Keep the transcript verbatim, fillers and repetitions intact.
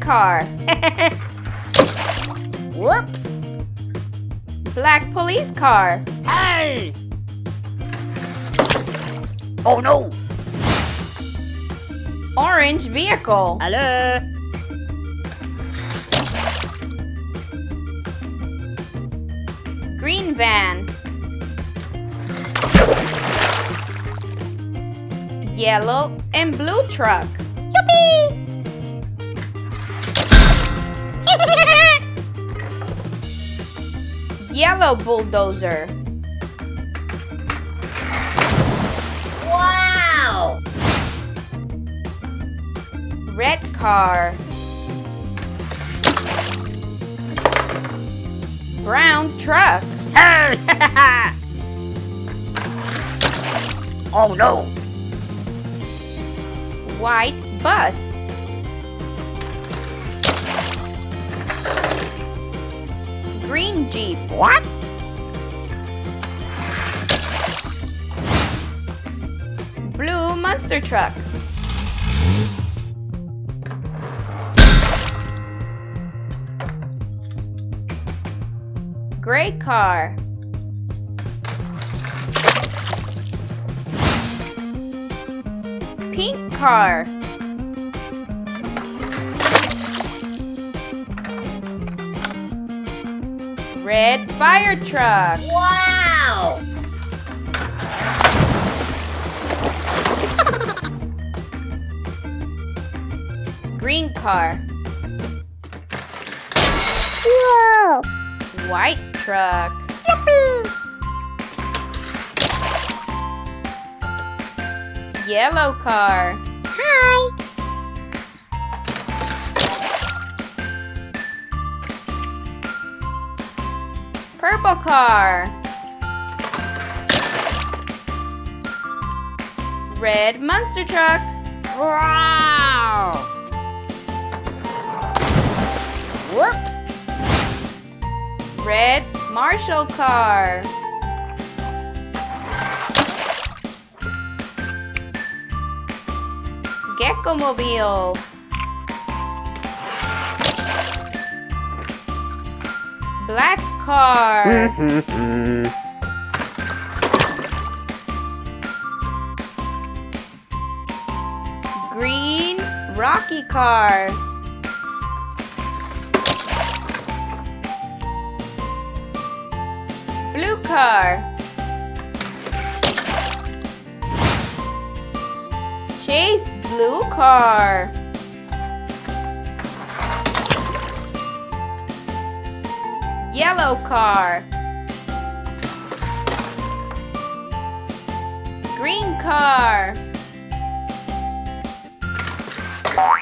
car. Whoops! Black police car. Hey! Oh no! Orange vehicle. Hello? Green van. Yellow and blue truck. Yippee! Yellow bulldozer. Wow! Red car. Brown truck. Hey! Oh no! White bus. Green jeep. What? Blue monster truck. Gray car. Pink car. Red fire truck. Wow! Green car. Whoa! White truck. Yippee! Yellow car. Hi! Purple car. Red monster truck. Wow! Whoops! Red Marshall car. Gecko mobile. Black car. Green Rocky car. Blue car. Chase blue car. Yellow car. Green car.